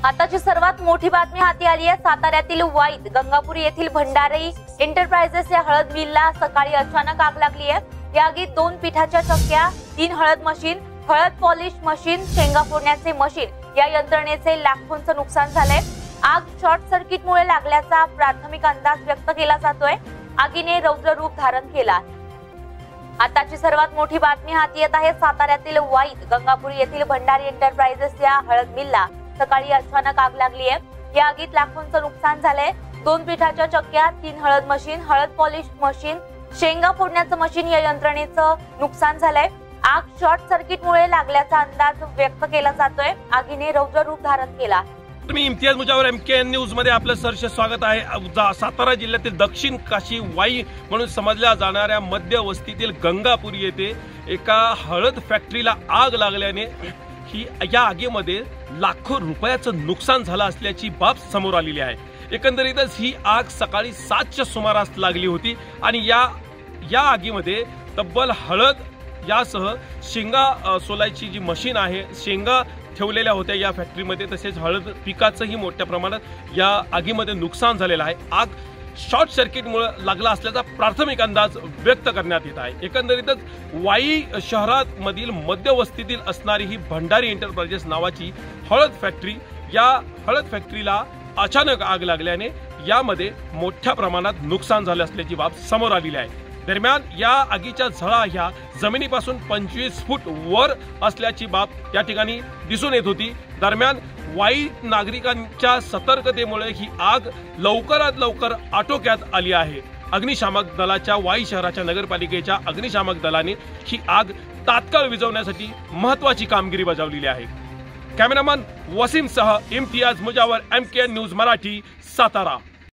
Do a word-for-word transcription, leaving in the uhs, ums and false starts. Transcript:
आताची सर्वात मोठी बातमी हाती आली आहे। साताऱ्यातील वाईत गंगापुरी येथील भंडारी एंटरप्राइजेस या हळद मिलला सकाळी अचानक आग लागली आहे। या आगीत दोन पिठाच्या चक्क्या, तीन हळद मशीन, हळद पॉलिश मशीन, शेंगा फोडण्याचे मशीन या यंत्रणेचे लाखोंचं नुकसान झालंय। आग शॉर्ट सर्किटमुळे लागल्याचा प्राथमिक अंदाज व्यक्त केला जातोय। आगीने रौद्र रूप धारण केला। आताची सर्वात मोठी बातमी हाती येत आहे। साताऱ्यातील वाईत गंगापुरी येथील भंडारी एंटरप्राइजेस या हळद मिलला सकाळी अचानक आग लागली आहे। या आगीत लाखोंचं नुकसान झालंय। दोन पिठाच्या चक्क्या, तीन हळद मशीन, हळद पॉलिश मशीन, शेंगा फोडण्याचं मशीन या यंत्रणेचं नुकसान झालंय। आग शॉर्ट सर्किटमुळे लागल्याचा अंदाज व्यक्त केला जातोय। आगीने रौद्र रूप धारण केला। तुम्ही इम्तियाज मुजावर एमकेएन न्यूज मध्ये आपलं सहर्ष स्वागत आहे। सातारा जिल्ह्यातील दक्षिण काशी वाई म्हणून समजल्या जाणाऱ्या मध्य वस्तीतील गंगापुरी येथे एका हळद फॅक्टरीला आग लागल्याने ही या आगीमध्ये लाखो रुपयाचं नुकसान झालं असल्याची बाब समोर आलेली आहे। एकंदरीतच ही आग सकाळी सातच्या सुमारास लागली होती आणि या या आगीमध्ये तब्बल हळद यासह शेंगा सोलायची जी मशीन आहे, शेंगा ठेवलेल्या होत्या या फॅक्टरीमध्ये, तसेच हळद पिकाचंही मोठ्या प्रमाणात या आगीमध्ये नुकसान झालेलं आहे। आग शॉर्ट सर्किटमुळे लागला असल्याचा प्राथमिक अंदाज व्यक्त करण्यात येत आहे। एकंदरीतच वाई शहरात मधील मध्यवस्तीतील असणारी ही भंडारी एंटरप्राइजेस नावाची हळद फॅक्टरी, या हळद फॅक्टरीला अचानक आग लागल्याने यामध्ये मोठ्या प्रमाणात नुकसान झाले असल्याची बाब समोर आलेली आहे। दरम्यान या आगीच्या झळा ह्या जमिनीपासून पंचवीस फूट वर असल्याची बाब या ठिकाणी दिसून येत होती। दरम्यान वाई नागरिकांच्या सतर्कतेमुळे ही आग लवकरात लवकर आटोक्यात आली आहे। अग्निशामक दलाच्या वाई शहराच्या नगरपालिकेच्या अग्निशामक दलाने ही आग तात्काळ विझवण्यासाठी महत्त्वाची कामगिरी बजावलेली आहे। कॅमेरामन वसीम सह इम्तियाज मुजावर एमकेएन न्यूज मराठी, सातारा।